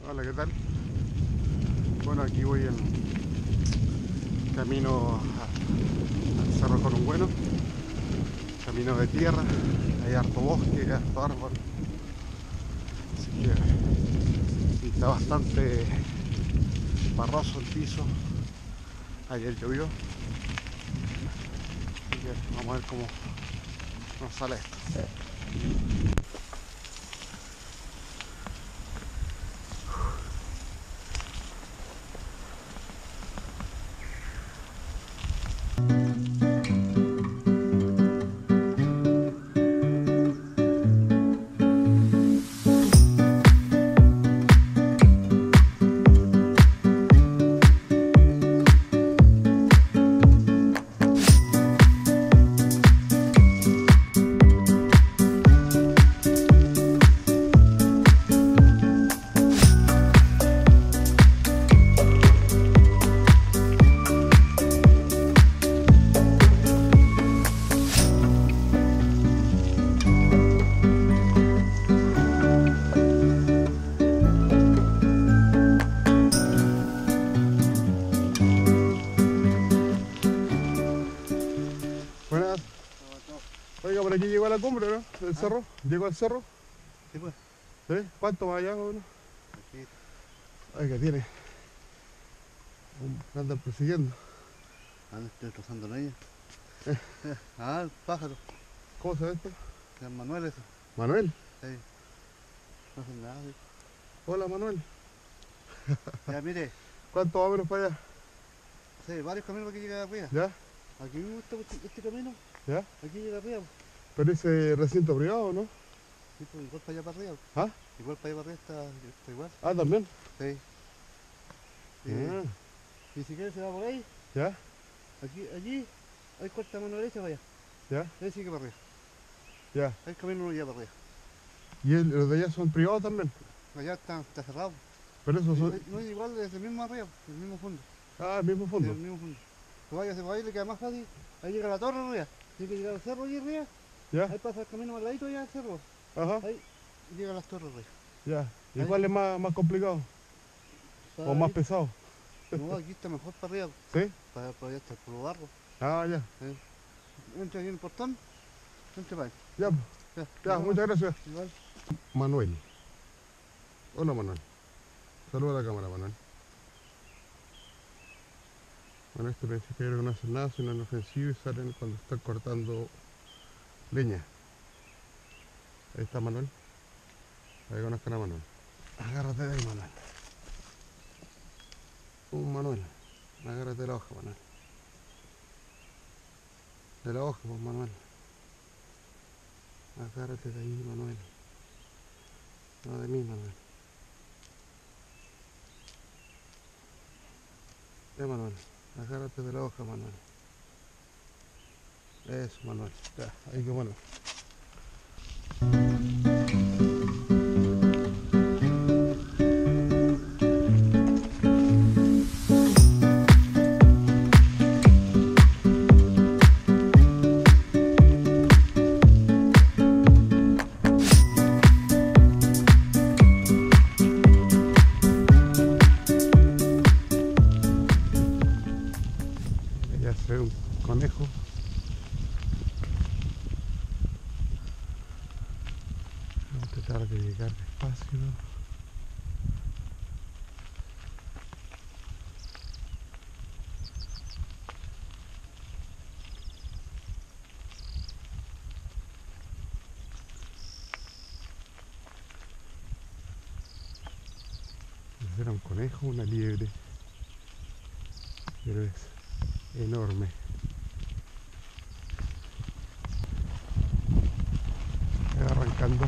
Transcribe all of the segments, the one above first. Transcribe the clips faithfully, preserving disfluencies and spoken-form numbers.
Hola, ¿qué tal? Bueno, aquí voy en camino a- al Cerro Corongüeno, camino de tierra, hay harto bosque, harto árbol, así que y está bastante barroso el piso, ayer llovió, así que vamos a ver cómo nos sale esto. Buenas. Oiga, por aquí llegó a la cumbre, ¿no? Del ¿Ah? cerro. ¿Llegó al cerro? Sí, pues. ¿Sí? ¿Cuánto va allá, bueno? Aquí. Oiga, tiene. Un- Me andan persiguiendo. Ah, me estoy rozando en ella. Ah, el pájaro. ¿Cómo se ve esto? Es Manuel eso. Manuel. Sí. No hace nada. Sí. Hola, Manuel. Ya, mire. ¿Cuánto va menos para allá? Sí, varios caminos para que llegue arriba. ¿Ya? Aquí mismo este, este, este camino. ¿Ya? Aquí llega arriba. Pero ese recinto privado, ¿no? Sí, pues, igual para allá para arriba. ¿Ah? Igual para allá para arriba está, está igual. Ah, también. Sí. Y, Ah, y si quiere se va por ahí. ¿ya? Aquí, allí. Hay corta mano derecha para allá. ¿Ya? Ahí sigue para arriba. ¿Ya? Hay camino ya para arriba. ¿Y el- los de allá son privados también? Allá está, está cerrado. Pero esos Y- son... No es igual, es el mismo arriba, el mismo fondo. Ah, el mismo Sí, fondo. el mismo fondo. Que vaya, se va ahí, le queda más fácil. Ahí llega la torre arriba. Tiene que llegar al cerro allí arriba. ¿Ya? Ahí pasa el camino al ladito ya al cerro. Ajá. Ahí llega a las torres arriba. ¿Ya? ¿Y Ahí. cuál es más, más complicado? Para ¿O más ahí- pesado? No, aquí está mejor para arriba. ¿Sí? Para, para allá está el puro barro. Ah, ya. ¿Eh? Entra aquí en el portón. Entra para ahí. Ya, pues. Ya, Ya, nos muchas vemos. gracias. Igual. Manuel. Hola, Manuel. Saluda a la cámara, Manuel. Bueno, este principio no hacen nada, sino inofensivo y salen cuando están cortando leña. Ahí está Manuel. Ahí conozcan a Manuel. Agárrate de ahí, Manuel. Un Manuel. Agárrate de la hoja, Manuel. De la hoja, pues, Manuel. Agárrate de ahí, Manuel. No de mí, Manuel. Ya, Manuel. Agárrate de la hoja, Manuel. Eso, Manuel. Ya, ahí que bueno. Ya se ve un conejo. Vamos a tratar de llegar despacio. Ese era un conejo, una liebre, pero es enorme. Va arrancando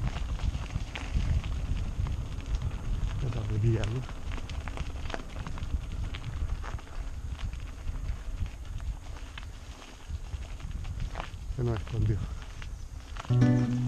la tardería, ¿no? Se nos escondió.